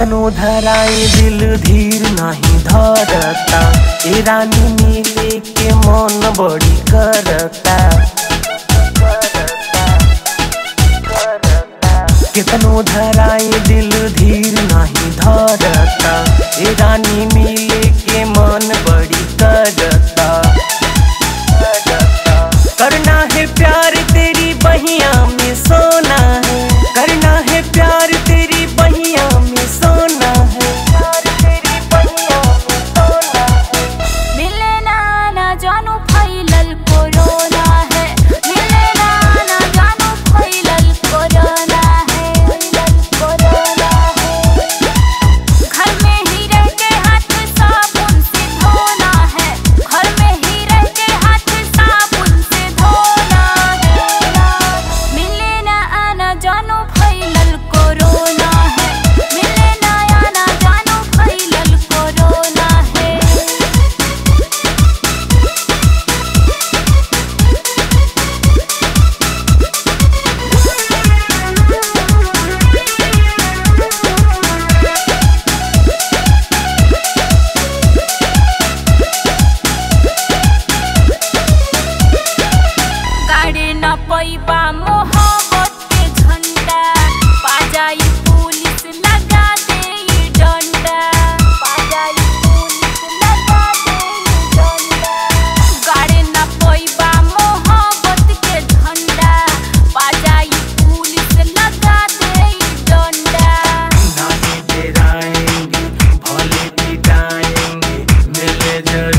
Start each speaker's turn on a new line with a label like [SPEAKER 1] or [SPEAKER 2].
[SPEAKER 1] कितनो धराई दिल धीर नहीं धरता, ए रानी मिले के मन बड़ी करता। कितनो धराई दिल धीर नहीं धरता, ए रानी मिले के मन बड़ी करता। करना है प्यार तेरी बहिया में सोना है, करना है प्यार तेरी बहिया में सोना है, प्यार तेरी बहिया में सोना है।
[SPEAKER 2] मिले ना जानू फैलल कोरोना है, मिले ना जानू फैलल कोरोना है, कोरोना है। घर में ही रह के हाथ साबुन से धोना है, घर में ही रह के हाथ साबुन से धोना है। मिले ना जानू फैलल कोरोना है, मिले ना जानू फैलल कोरोना है। गाड़ी न पैबा मोहब्बत के झंडा, पा जाई पुलिस लगा दे डंडा, पा जाई पुलिस लगा दे डंडा। गाड़ी न पैबा मोहब्बत के झंडा, पा जाई पुलिस लगा दे डंडा।
[SPEAKER 1] नहीं डराएंगे भले पिटाएंगे, मिले